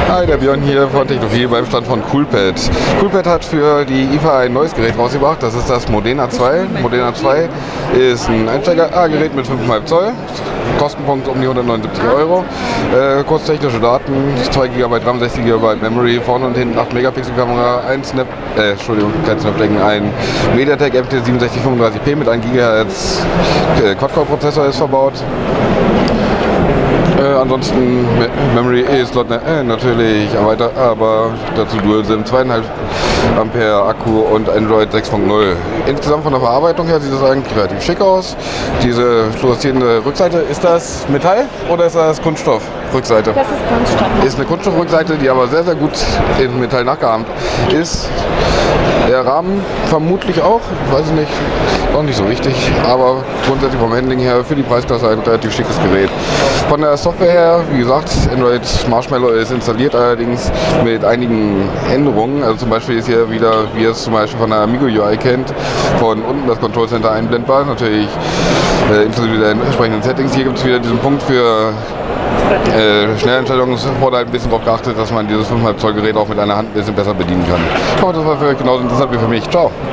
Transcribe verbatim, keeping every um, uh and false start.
Hi, der Björn hier von Technophil beim Stand von Coolpad. Coolpad hat für die I F A ein neues Gerät rausgebracht, das ist das Modena zwei. Modena zwei ist ein Einsteiger-Gerät mit fünf Komma fünf Zoll, Kostenpunkt um die hundertneunundsiebzig Euro. Äh, kurztechnische Daten, zwei Gigabyte RAM, sechzig Gigabyte Memory, vorne und hinten acht Megapixel Kamera, ein Snap, äh, Entschuldigung, kein Snapdragon, ein MediaTek M T siebenundsechzig fünfunddreißig P mit einem Gigahertz äh, Quad-Core-Prozessor ist verbaut. Äh, ansonsten Memory E-Slot äh, natürlich erweitert, aber dazu Dual SIM, zwei Komma fünf Ampere Akku und Android sechs Punkt null. Insgesamt von der Verarbeitung her sieht es eigentlich relativ schick aus. Diese fluoreszierende Rückseite, ist das Metall oder ist das Kunststoff? Rückseite. Das ist Kunststoff. Ist eine Kunststoffrückseite, die aber sehr, sehr gut in Metall nachgeahmt ist. Der Rahmen vermutlich auch, ich weiß es nicht, auch nicht so wichtig, aber grundsätzlich vom Handling her für die Preisklasse ein relativ schickes Gerät. Von der Software her, wie gesagt, Android Marshmallow ist installiert, allerdings mit einigen Änderungen. Also zum Beispiel ist hier wieder, wie ihr es zum Beispiel von der Amigo U I kennt, von unten das Control Center einblendbar, natürlich äh, inklusive der entsprechenden Settings. Hier gibt es wieder diesen Punkt für Äh, Schnelleinstellungen. Es wurde halt ein bisschen darauf geachtet, dass man dieses fünf Komma fünf Zoll Gerät auch mit einer Hand ein bisschen besser bedienen kann. Ich hoffe, das war für euch genauso interessant wie für mich. Ciao!